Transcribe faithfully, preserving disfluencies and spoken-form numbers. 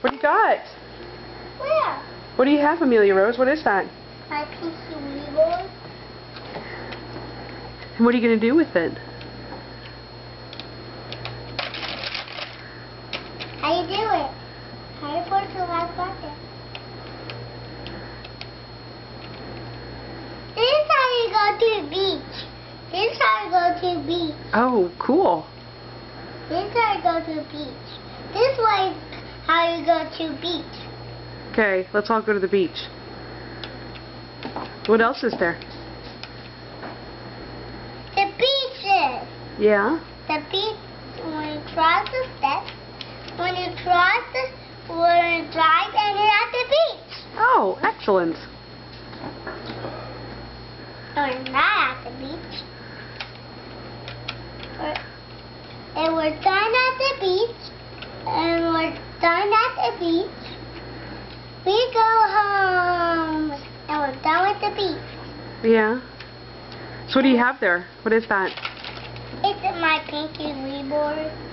What do you got? Where? What do you have, Amelia Rose? What is that? My Pinkie Wee-board. And what are you going to do with it? How you do it? How you put the last bucket? This is how you go to the beach. This is how you go to the beach. Oh, cool. This is how you go to the beach. This way is how you go to the beach. Okay, let's all go to the beach. What else is there? The beaches. Yeah? The beach, when you cross the steps, when you cross the, when you drive and you're at the beach. Oh, excellent. No, you're not at the beach. We're, and we're done at the beach, and we're done at the beach. We go home, and we're done with the beach. Yeah. So what do you have there? What is that? It's my Pinkie Wee-board.